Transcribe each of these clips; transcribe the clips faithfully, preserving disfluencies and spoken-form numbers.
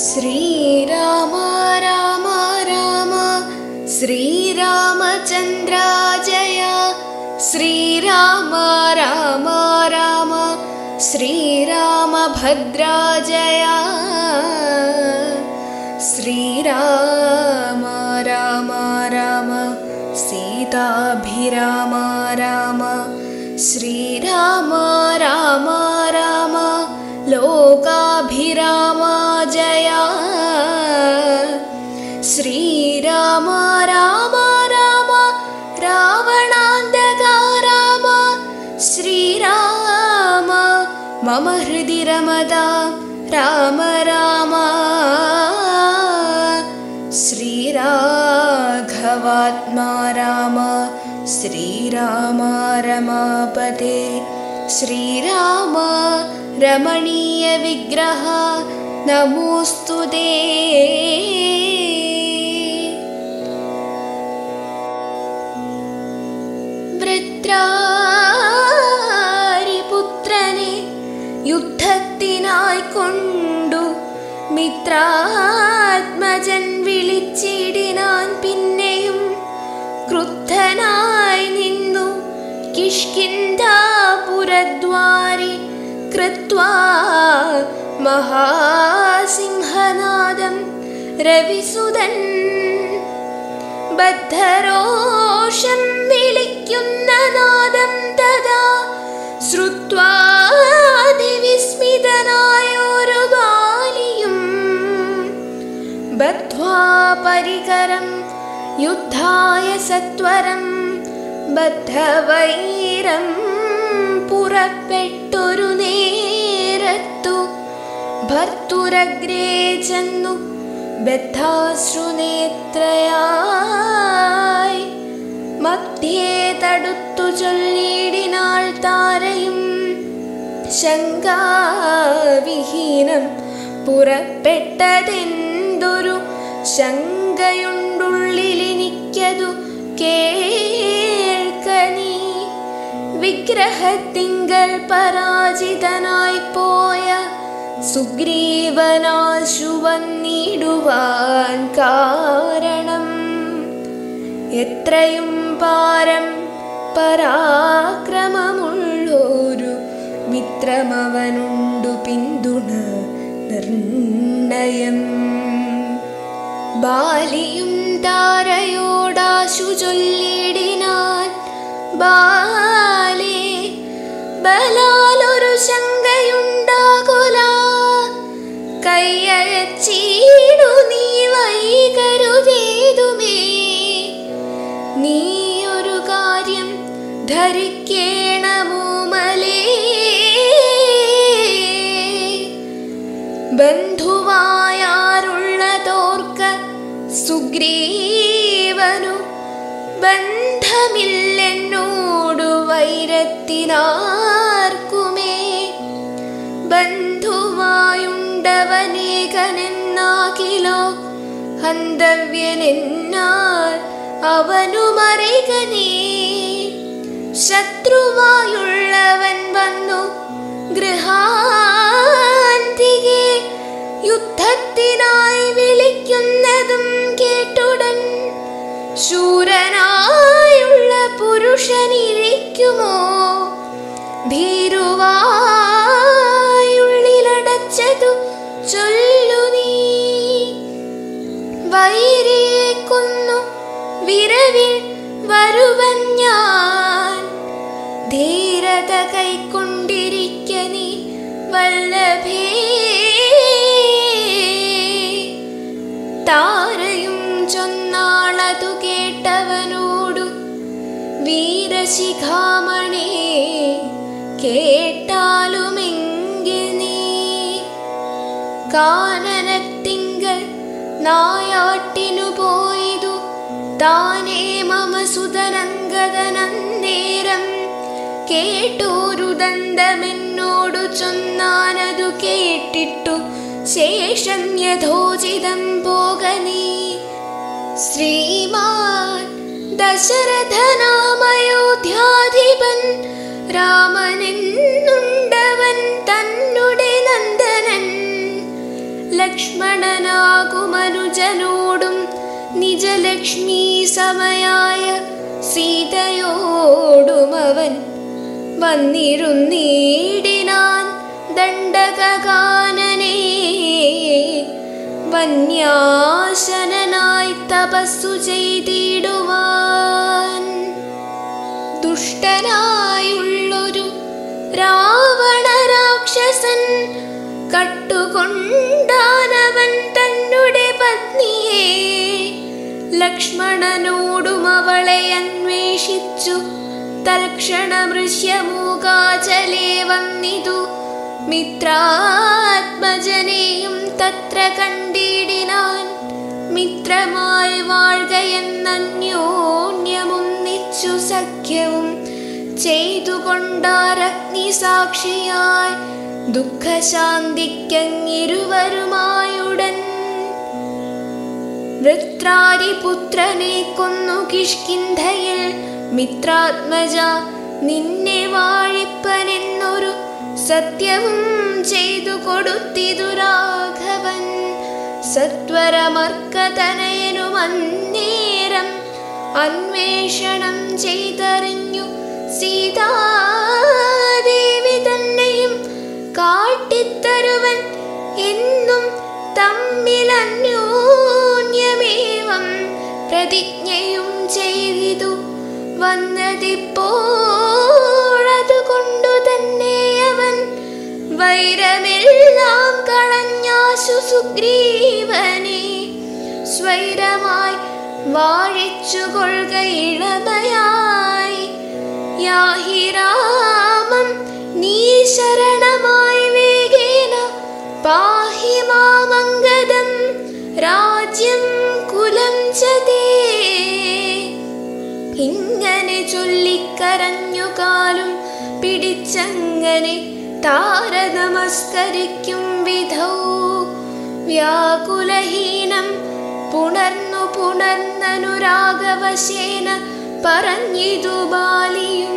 श्रीराम राम राम श्रीरामचन्द्र जय श्रीराम राम राम श्रीरामभद्र जय श्रीराम राम राम सीताभिराम राम श्रीराम राम राम लोकाभिराम जय श्रीराम राम राम रावणान्तक राम श्रीराम मम हृदि रमता राम राम श्रीराघवात्मा राम श्रीराम रमापते श्रीराम रमणीय विग्रह नमोस्तुते। വൃത്രാരിപുത്രനെ യുദ്ധത്തിനായി കൊണ്ടു മിത്രാത്മജൻ വിളിച്ചിടിനാൻ. പിന്നെയും ക്രുദ്ധനായി നിന്നു കിഷ്കിന്ധാപുരദ്വാരി കൃത്വാ മഹാസിംഹനാദം രവിസുതൻ. ബദ്ധരോഷം വിളിക്കുന്ന നാദം തഥാ ശ്രുത്വാതിവിസ്മിതനായൊരു ബാലിയും ബദ്ധ്വാ പരികരം യുദ്ധായ സത്വരം ബദ്ധവൈരം പുറപ്പെട്ടൊരു നേരത്തു ഭർത്തുരഗ്രേ ചെന്നു ബദ്ധാശ്രുനേത്രയായി മധ്യേ തടുത്തു ചൊല്ലിടിനാൾ താരയും. ശങ്കാവിഹീനം പുറപ്പെട്ടതെന്തൊരു ശങ്കയുണ്ടുള്ളിലെനിക്കതു കേൾക്ക നീ. വിഗ്രഹത്തിങ്കൽ പരാജിതനായി പോയ സുഗ്രീവനാശു വന്നിടുവാൻ കാരണം എത്രയും പാരം പരാക്രമമുള്ളൊരു മിത്രമവനുണ്ടു പിന്തുണ നിർണയം. ബാലിയും താരയോടാശു ചൊല്ലിടിനാൻ. ബാലേ, ബലാലൊരു ശങ്കയുണ്ടാകുല. കൈയഴച്ചീടു നീ വൈകരുതേതുമേ. നീയൊരു കാര്യം ധരിക്കേണമോ മലേ. ബന്ധുവായാരുള്ളതോർക്ക സുഗ്രീവനു ബന്ധമില്ലെന്നോടു വൈരത്തിനാർക്കുമേ. ബന്ധുവായുണ്ടവനേകനെന്നാകിലോ ഹന്തവ്യനെന്നാൽ അവനുമറികനേ. ശത്രുവായുള്ളവൻ വന്നു ഗൃഹാന്തികെ യുദ്ധത്തിനായി വിളിക്കുന്നതും കേട്ടുടൻ ശൂരനായുള്ള പുരുഷനിരിക്കുമോ. ഭീരുവായുള്ളിലടച്ചതു ചൊല്ലു നീ. വൈരിയെ കൊന്നു വിരവിൽ വരുവൻ ഞാൻ. ധീരത കൈക്കൊണ്ടിരിക്ക നീ വല്ലഭേ. താരയും ചൊന്നാളതു കേട്ടവനോടു വീരശിഖാമണി കേട്ടാലുമെങ്കിൽ നീ. കാനനത്തിങ്കൽ നായാട്ടിനു പോയിതു താനേ മമ സുതനങ്കദനന്നേരം. കേട്ടോരു ദന്തമെന്നോടു ചൊന്നാനതു കേട്ടിട്ടു ശേഷം യഥോചിതം പോക നീ. ശ്രീമാൻ ദശരഥനാമയോധ്യാധിപൻ രാമനെന്നുണ്ടവൻ തന്നുടെ നന്ദനൻ. ലക്ഷ്മണനാകുമനുജനോടും നിജലക്ഷ്മീ സമയായ സീതയോടുമവൻ വന്നിരുന്നീടിനാൻ ദണ്ഡകാനനേ. വന്യാശനായി തപസ്സു ചെയ്തിടുവാൻ ദുഷ്ടനായുള്ളൊരു രാവണ രാക്ഷസൻ കട്ടുകൊണ്ടാനവൻ തന്നെ പത്നിയെ. ലക്ഷ്മണനോടും അവളെ അന്വേഷിച്ചു തൽക്ഷണമൃശ്യമൂകാചലേ വന്നിതു. മിത്രാത്മജനെയും തത്ര കണ്ടിടിനാൻ. മിത്രമായി വാഴ്കയെന്നന്യോന്യമൊന്നിച്ചു സഖ്യവും ചെയ്തുകൊണ്ടാരഗ്നി സാക്ഷിയായി ദുഃഖശാന്തിക്കങ്ങിരുവരുമായുടൻ. വൃത്രാരിപുത്രനെ കൊന്നു കിഷ്കിന്ധയിൽ മിത്രാത്മജ നിന്നെ വാഴിപ്പനെന്നൊരു സത്യവും ചെയ്തു കൊടുത്തിതു രാഘവൻ. സത്വരമർക്കതനയനും അന്നേരം അന്വേഷണം ചെയ്തറിഞ്ഞു സീതാദേവി തന്നെയും കാട്ടിത്തരുവൻ എന്നും തമ്മിൽ അന്യോന്യമേവം പ്രതിജ്ഞയും ചെയ്തിതു. വന്നതിപ്പോഴതുകൊണ്ടു തന്നെ അവൻ വൈരമെല്ലാം കളഞ്ഞാശു സുഗ്രീവനെ സ്വൈരമായി വാഴിച്ചു കൊള്ളുക ഇളമയായി. യാഹി രാമം നീ ശരണമായി വേഗേന പാഹി മാമംഗദം രാജ്യം കുലം ചതേ. ഇങ്ങനെ ചൊല്ലിക്കരഞ്ഞു കാലും പിടിച്ചങ്ങനെ താര നമസ്കരിക്കും വിധൗ വ്യാകുലഹീനം പുണർന്നു പുണർന്നനുരാഗവശേന പറഞ്ഞിതു ബാലിയും.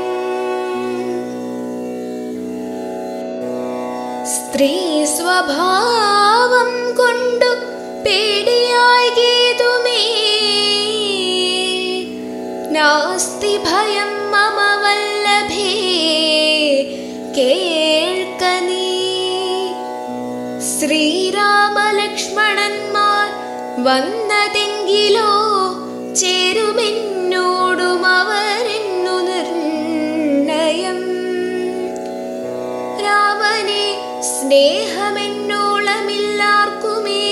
സ്ത്രീ സ്വഭാവം കൊണ്ടു പേടിയായി ഗീതുമേ നാസ്തി ഭയം മമ വല്ലഭേ കേൾക്ക നീ. ശ്രീരാമലക്ഷ്മണന്മാർ വന്നതെങ്കിലോ ചേരുമെന്നോടും അവരെന്നു നിർണയം. രാമനെ സ്നേഹമെന്നോളമില്ലാർക്കുമേ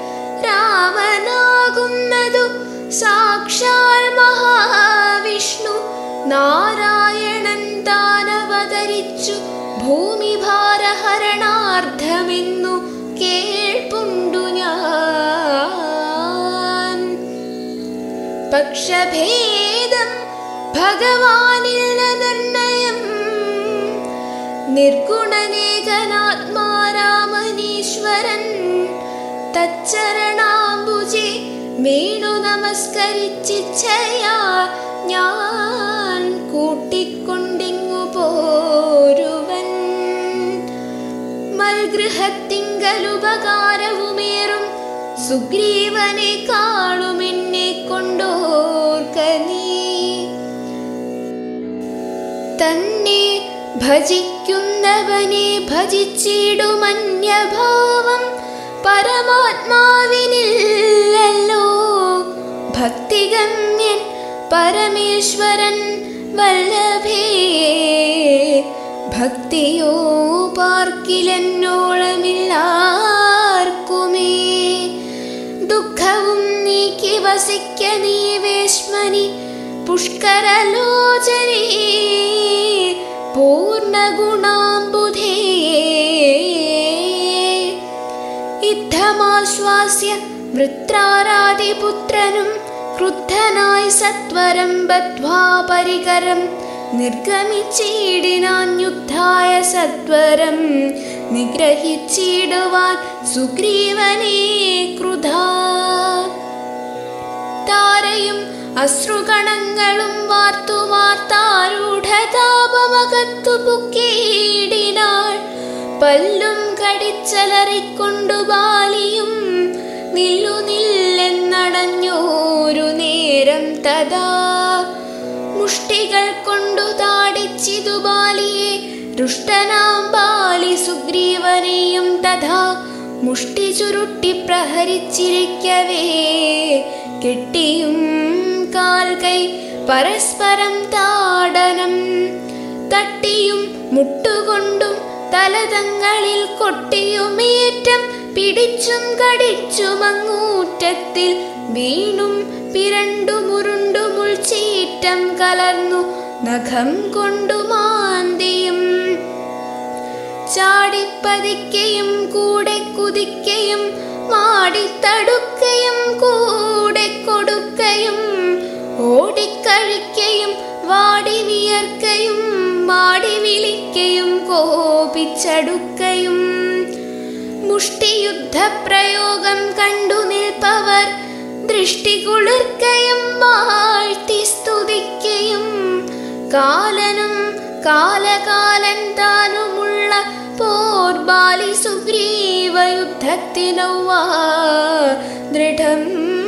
രാമനാകുന്നതു സാക്ഷാൽ മഹാവിഷ്ണു നാരായണൻ താനവതരിച്ചു ഭൂമിഭാരഹരണാർത്ഥമെന്നു കേൾപ്പുണ്ടു ഞാൻ. പക്ഷഭേദം ഭഗവാനില്ല നിർണയം. നിർഗുണനേകനാത്മാരാമനീശ്വരൻ തച്ചരണാംബുജെ വീണു നമസ്കരിച്ചിച്ഛയാ ഞാൻ കൂട്ടിക്കൊണ്ടിങ്ങു പോരുവൻ. മൽഗൃഹത്തിങ്കലുപകാരവുമേറും സുഗ്രീവനെ കാണുമെന്നെ കൊണ്ടോർക്ക നീ. തന്നെ ഭജിക്കുന്നവനെ ഭജിച്ചിടുമന്യഭാവം പരമാത്മാവിനില്ലല്ലോ. ഭക്തിഗമ്യൻ പരമേശ്വരൻ വല്ലഭേ ഭക്തിയോ പാർക്കിലെന്നോളമില്ലാർക്കുമേ. ദുഃഖവും നീക്കി വസിക്ക നീ വേശ്മനി പുഷ്കരലോചനേ പൂർണ്ണഗുണാംബുധേ. യുദ്ധമാശ്വാസ്യ വൃത്രാരാതിപുത്രനും ക്രുദ്ധനായി സത്വരം ബദ്ധ്വാ പരികരം നിർഗമിച്ചിടിനാൻ യുദ്ധായ സത്വരം നിഗ്രഹിച്ചിടുവാൻ സുഗ്രീവനെ ക്രുധാ. താരയും അശ്രുകണങ്ങളും വാർത്തു വാർത്താരൂഢതാപമകത്തു പുക്കിയിടിനാൾ. പല്ലും കടിച്ചലറിക്കൊണ്ടു ബാലിയും നില്ലു നില്ലെന്നടഞ്ഞോരു നേരം തഥാ മുഷ്ടികൾ കൊണ്ടു താടിച്ചിതു ബാലിയെ ദുഷ്ടനാം ബാലി സുഗ്രീവനെയും തഥാ മുഷ്ടി ചുരുട്ടി പ്രഹരിച്ചിരിക്കവേ കെട്ടിയും കാൽ കൈ പരസ്പരം താടനം തട്ടിയും മുട്ടുകൊണ്ടും തലതങ്ങളിൽ കൊട്ടിയുമേറ്റം പിടിച്ചും കടിച്ചും അങ്ങൂറ്റത്തിൽ വീണും പിരണ്ടു മുരുണ്ടു മുൾച്ചീറ്റം കലർന്നു നഖം കൊണ്ടു മാന്തിയും ചാടിപ്പതിക്കയും കൂടെ കുതിക്കയും മാടിത്തടുക്കയും കൂടെ കൊടുക്കയും ഓടിക്കഴിക്കയും വാടി വിയർക്കയും മാടി വിളിക്കയും കോപിച്ചടുക്കയും മുഷ്ടിയുദ്ധപ്രയോഗം കണ്ടു നിൽപ്പവർ ദൃഷ്ടി കുളിർക്കയും വാഴ്ത്തി സ്തുതിക്കയും കാലനും കാലകാലൻ താനുമുള്ള പോർബാലി സുഗ്രീവ യുദ്ധത്തിനൗവാ ദൃഢം